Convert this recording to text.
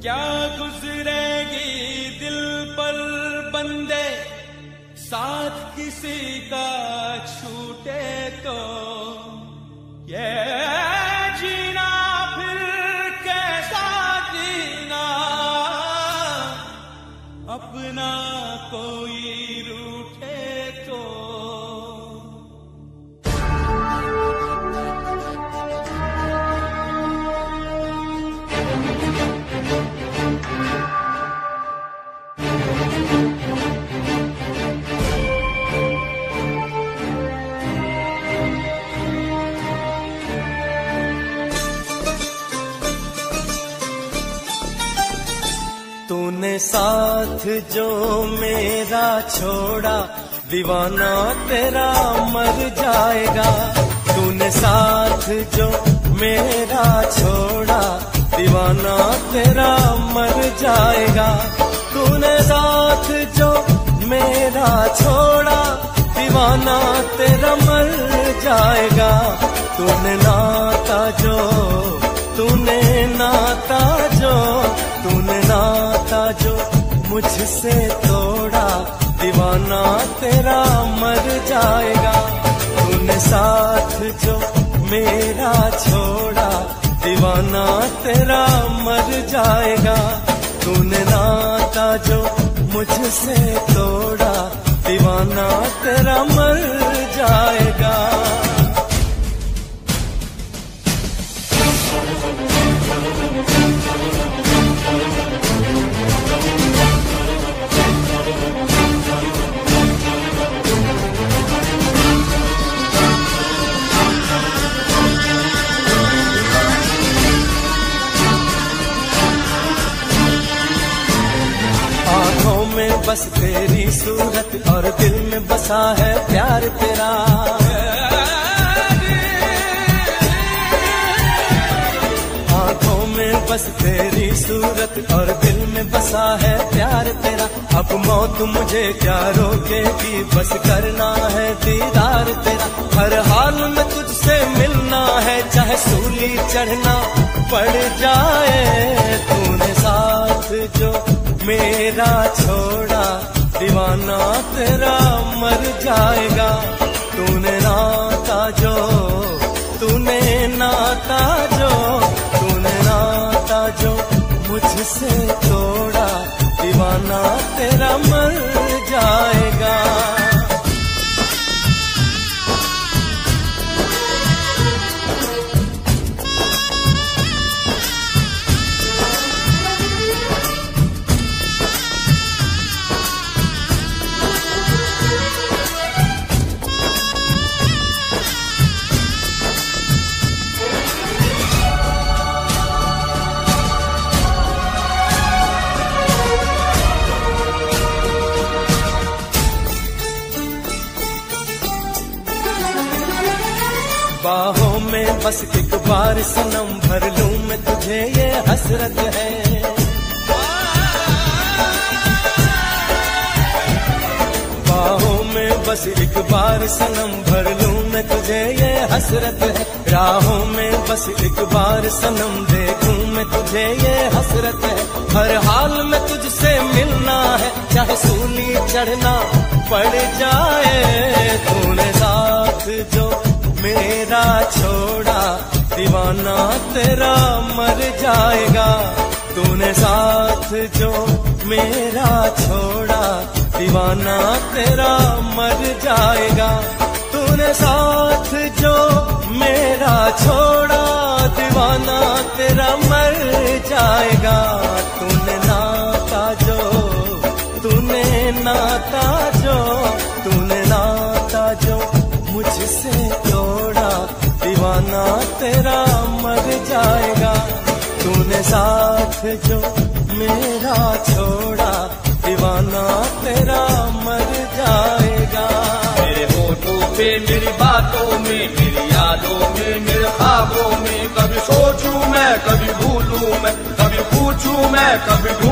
क्या गुजरेगी दिल पर बंदे, साथ किसी का छूटे तो ये जीना फिर कैसा जीना, अपना कोई रूठे तो। तूने साथ जो मेरा छोड़ा, दीवाना तेरा मर जाएगा। तूने साथ जो मेरा छोड़ा, दीवाना तेरा मर जाएगा। तूने साथ जो मेरा छोड़ा, दीवाना तेरा मर जाएगा। तूने नाता जो तूने नाता जो तूने नाता जो मुझसे तोड़ा, दीवाना तेरा मर जाएगा। तूने साथ जो मेरा छोड़ा, दीवाना तेरा मर जाएगा। तूने नाता जो मुझसे तोड़ा, दीवाना तेरा मर जाएगा। बस तेरी सूरत और दिल में बसा है प्यार तेरा। आँखों में बस तेरी सूरत और दिल में बसा है प्यार तेरा। अब मौत मुझे क्या रोकेगी, बस करना है दीदार तेरा। हर हाल में तुझसे मिलना है, चाहे सूली चढ़ना पड़ जाए। तूने साथ जो मेरा छोड़ा, दीवाना तेरा मर जाएगा। तूने नाता जो तूने नाता जो तूने नाता जो मुझसे तोड़ा, दीवाना तेरा मर जाएगा। बाहों में बस एक बार सनम भर लूं मैं तुझे, ये हसरत है। बाहों में बस एक बार सनम भर लूं मैं तुझे, ये हसरत है। राहों में बस एक बार सनम देखूं मैं तुझे, ये हसरत है। हर हाल में तुझसे मिलना है, चाहे सूली चढ़ना पड़ जाए। तूने साथ जो मेरा छोड़ा, दीवाना तेरा मर जाएगा। तूने साथ जो मेरा छोड़ा, दीवाना तेरा मर जाएगा। तूने साथ जो मेरा छोड़ा, दीवाना तेरा मर जाएगा। तूने नाता जो तूने नाता जो तूने नाता जो मुझसे तोड़ा, दीवाना तेरा मर जाएगा। तूने साथ जो मेरा छोड़ा, दीवाना तेरा मर जाएगा। मेरे होठों पे, मेरी बातों में, मेरी यादों में, मेरे ख्वाबों में, कभी सोचूं मैं, कभी भूलूं मैं, कभी पूछूं मैं, कभी